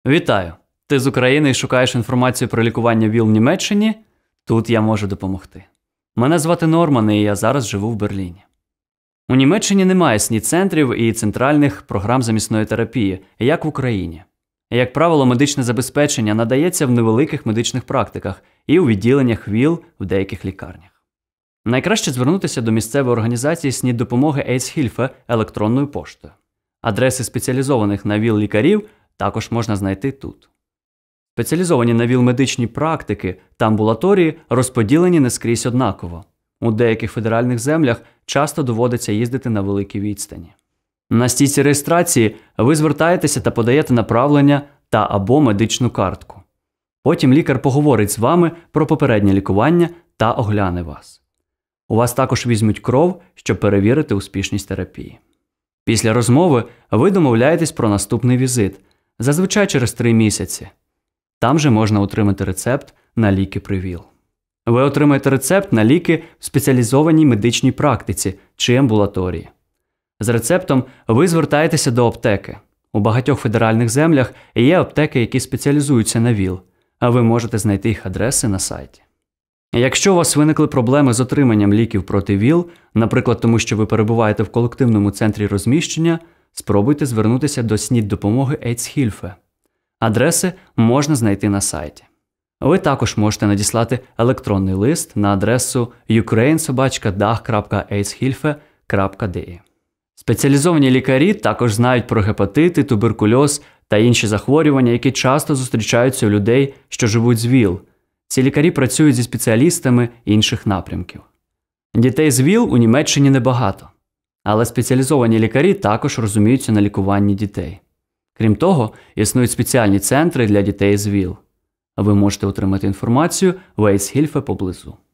Вітаю! Ти з України і шукаєш інформацію про лікування ВІЛ в Німеччині? Тут я можу допомогти. Мене звати Норман, і я зараз живу в Берліні. У Німеччині немає СНІД-центрів і центральних програм замісної терапії, як в Україні. Як правило, медичне забезпечення надається в невеликих медичних практиках і у відділеннях ВІЛ в деяких лікарнях. Найкраще звернутися до місцевої організації СНІД-допомоги AIDS-Hilfe електронною поштою. Адреси спеціалізованих на ВІЛ лікарів також можна знайти тут. Спеціалізовані на ВІЛ медичні практики та амбулаторії розподілені не скрізь однаково. У деяких федеральних землях часто доводиться їздити на великі відстані. На стійці реєстрації ви звертаєтеся та подаєте направлення та або медичну картку. Потім лікар поговорить з вами про попереднє лікування та огляне вас. У вас також візьмуть кров, щоб перевірити успішність терапії. Після розмови ви домовляєтесь про наступний візит, зазвичай через 3 місяці. Там же можна отримати рецепт на ліки при ВІЛ. Ви отримаєте рецепт на ліки в спеціалізованій медичній практиці чи амбулаторії. З рецептом ви звертаєтеся до аптеки. У багатьох федеральних землях є аптеки, які спеціалізуються на ВІЛ, а ви можете знайти їх адреси на сайті. Якщо у вас виникли проблеми з отриманням ліків проти ВІЛ, наприклад, тому що ви перебуваєте в колективному центрі розміщення, спробуйте звернутися до СНІД-допомоги AIDS-Hilfe. Адреси можна знайти на сайті. Ви також можете надіслати електронний лист на адресу ukraine@dach.aidshilfe.de. Спеціалізовані лікарі також знають про гепатити, туберкульоз та інші захворювання, які часто зустрічаються у людей, що живуть з ВІЛ. Ці лікарі працюють зі спеціалістами інших напрямків. Дітей з ВІЛ у Німеччині небагато, але спеціалізовані лікарі також розуміються на лікуванні дітей. Крім того, існують спеціальні центри для дітей з ВІЛ. Ви можете отримати інформацію в AIDS-Hilfe поблизу.